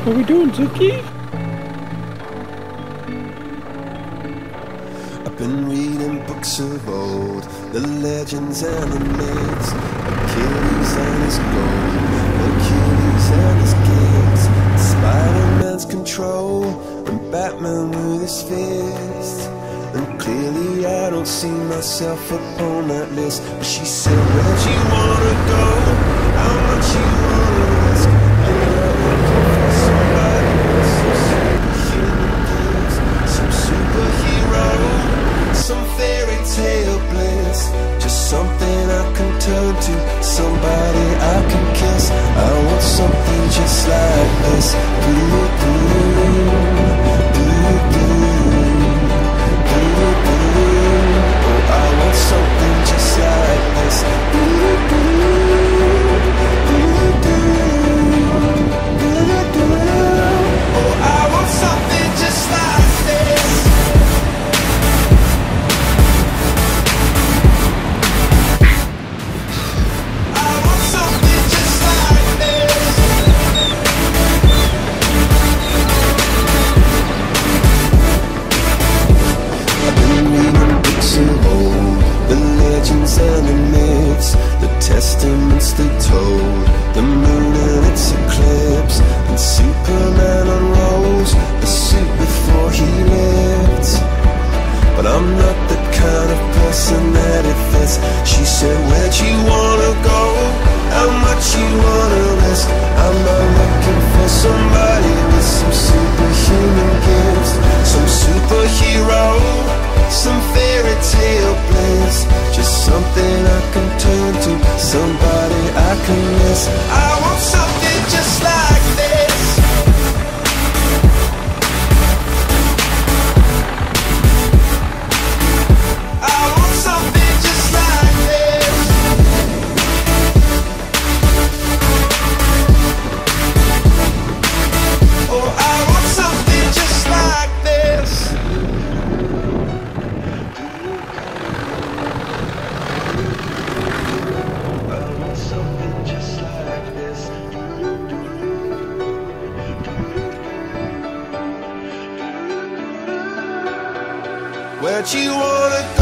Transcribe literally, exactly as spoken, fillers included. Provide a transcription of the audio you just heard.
What are we doing, Zuki? I've been reading books of old, the legends and the myths, Achilles and his gold, Achilles and his gifts, Spider-Man's control, and Batman with his fist. And clearly I don't see myself upon that list. But she said, where'd you wanna go? How much you wanna risk? And I'm looking for somebody with some superhuman gifts, some superhero, some fairy tale bliss, just something I can turn to, somebody I can kiss. I want something just like this. Ooh, ooh, ooh, ooh. Oh, I want something just like this. Oh, I want something just like this. I want something just like this. I've been reading books of old, the legends and the myths, the testaments that told the moon and its eclipse, and Superman unrolls the suit before he lived. But I'm not the kind of person that it fits. She said, where'd you wanna go? How much you wanna risk? I'm not looking for somebody with some superhuman gifts, some superhero, some fairy tale bliss, just something I can turn to, somebody I can miss. I want something just like this. I want something just like this. Oh, I want something just like this. Where'd you wanna